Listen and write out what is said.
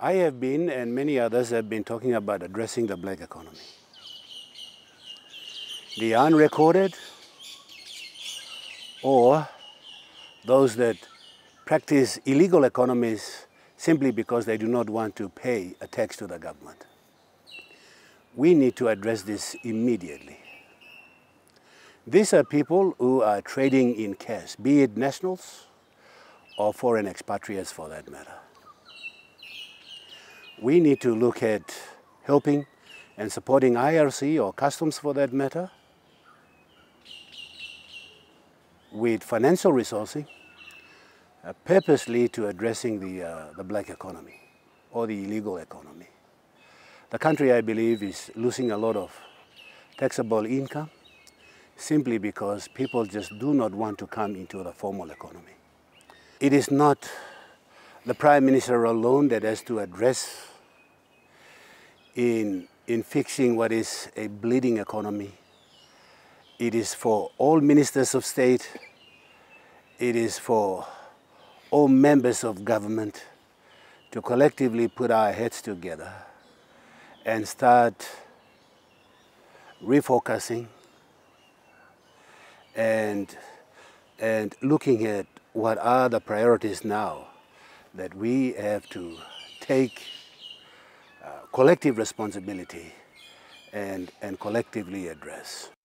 I have been, and many others have been, talking about addressing the black economy. The unrecorded, or those that practice illegal economies simply because they do not want to pay a tax to the government. We need to address this immediately. These are people who are trading in cash, be it nationals or foreign expatriates for that matter. We need to look at helping and supporting IRC or customs for that matter with financial resourcing purposely to addressing the black economy or the illegal economy. The country, I believe, is losing a lot of taxable income simply because people just do not want to come into the formal economy. It is not the Prime Minister alone that has to address in fixing what is a bleeding economy. It is for all ministers of state, it is for all members of government to collectively put our heads together and start refocusing and looking at what are the priorities now that we have to take collective responsibility and collectively address.